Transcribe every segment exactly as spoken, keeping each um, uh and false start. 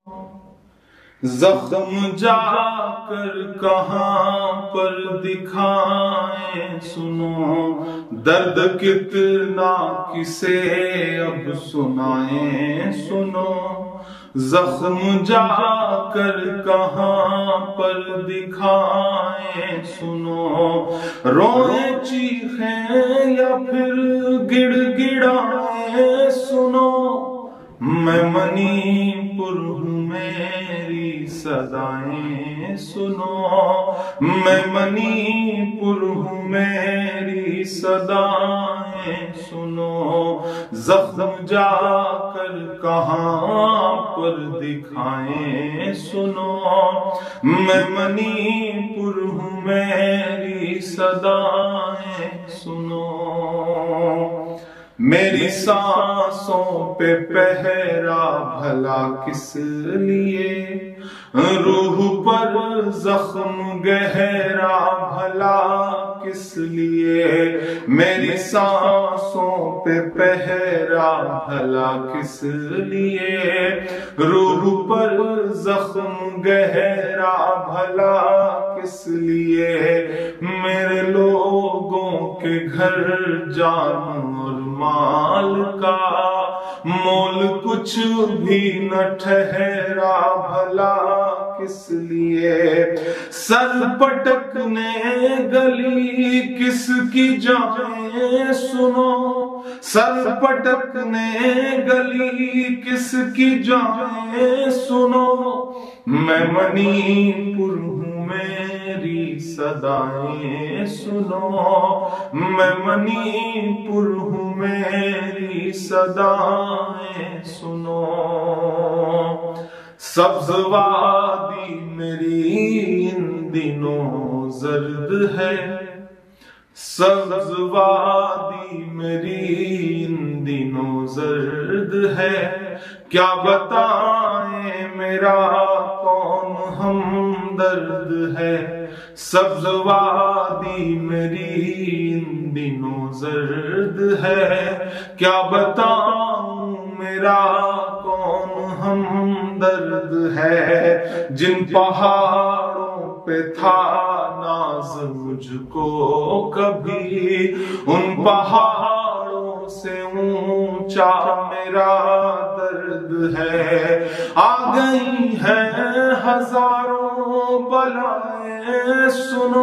زخم جا کر کہاں پر دکھائیں سنو، درد کتنا کسے اب سنائیں سنو، زخم جا کر کہاں پر دکھائیں سنو، روئیں چیخیں یا پھر گڑ گڑائیں سنو، میں منی پر ہوں میری صدائیں سنو، میں منی پر ہوں میری صدائیں سنو، زخم جا کر کہاں پر دکھائیں سنو، میں منی پر ہوں میری صدائیں سنو، میری سانسوں پہ پہرا بھلا کس لیے، روح پر زخم گہرا بھلا کس لیے، میری سانسوں پہ پہرا بھلا کس لیے، روح پر زخم گہرا بھلا کس لیے، میرے لوگوں کے گھر جان اور مال کا مول کچھ بھی نہ ٹھہرا بھلا کس لیے، سر پٹکنے گلی کس کی جائیں سنو، سر پٹکنے گلی کس کی جائیں سنو، میں منی پر ہوں میری صدائیں سنو، میں منی پر ہوں میری صدائیں سنو، سبز وادی میری ان دنوں زرد ہے، سبز وادی میری ان دنوں زرد ہے، کیا بتائیں میرا کون ہمدرد ہے، سبز وادی میری ان دنوں زرد ہے، کیا بتاؤں میرا کون ہمدرد ہے، جن پہاڑوں پہ تھا ناز مجھ کو کبھی، ان پہاڑوں سے اونچا میرا درد ہے، آ گئی ہیں ہزاروں بلائیں سنو،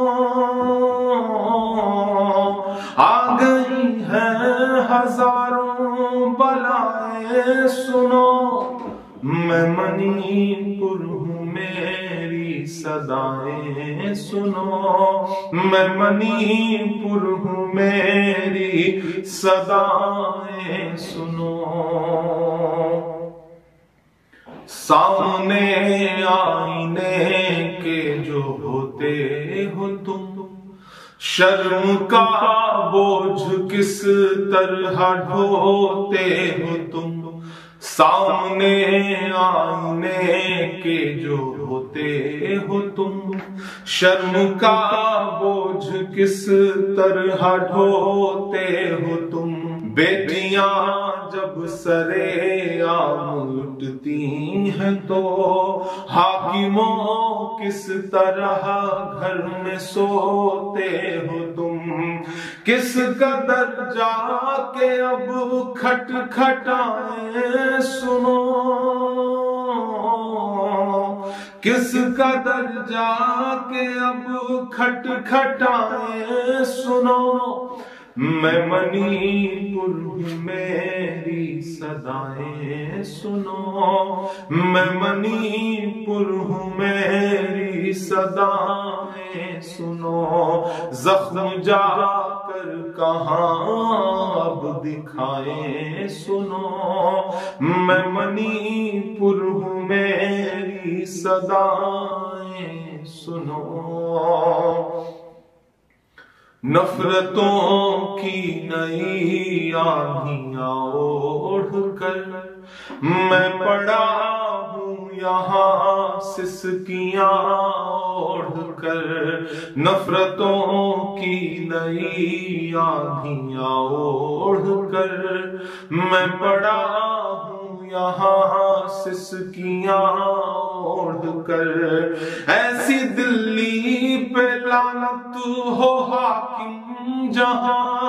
آ گئی ہیں ہزاروں بلائیں سنو، میں منی پر ہوں میری صدائیں سنو، میں منی پر ہوں میری صدائیں سنو، سامنے آئینے کے جو ہوتے ہو تم، شرم کا بوجھ کس طرح ڈھوتے ہو تم، سامنے آئینے کے جو ہوتے ہو تم، شرم کا بوجھ کس طرح ڈھوتے ہو تم، بیٹیاں جب سرے عام لٹتی ہیں تو حاکموں کس طرح گھر میں سوتے ہو تم، کس قدر جا کے اب کھٹ کھٹائیں سنو، کس قدر جا کے اب کھٹ کھٹائیں سنو، میں منی پر ہوں میری صدائیں سنو، میں منی پر ہوں میری صدائیں سنو، زخم جا کر کہاں اب دکھائیں سنو، میں منی پر ہوں میری صدائیں سنو، نفرتوں کی نئی آندھیاں اوڑھ کر میں پڑا ہوں یہاں سسکیاں اوڑھ کر، نفرتوں کی نئی آندھیاں اوڑھ کر میں پڑا ہوں یہاں سسکیاں اوڑھ کر، ایسی دلی پہ لعنت ہو حاکم جہاں،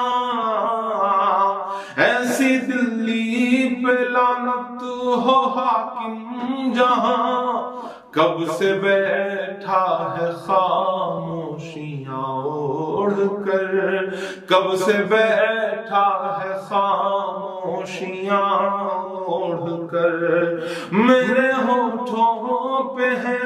ایسی دلی پہ لعنت ہو حاکم جہاں، کب سے بیٹھا ہے خاموشیاں اوڑھ کر، کب سے بیٹھا ہے خاموشیاں اوڑھ کر، میرے ہونٹوں پہ ہے،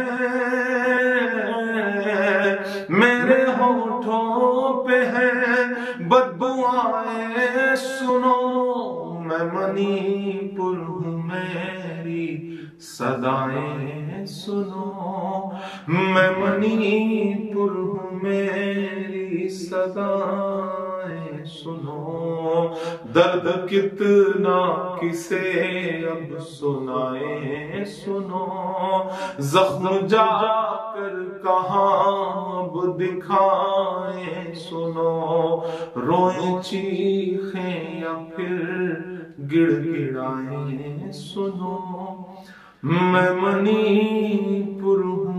میرے ہونٹوں پہ ہے بددعائیں سنو، میں منی پور ہوں میری صدائیں سنو، میں منی پور ہوں میری صدائیں سنو، درد کتنا کسے اب سنائیں سنو، زخم جا کر کہاں اب دکھائیں سنو، روئیں چیخیں یا پھر گڑ گڑائیں سنو، میں منی پور ہوں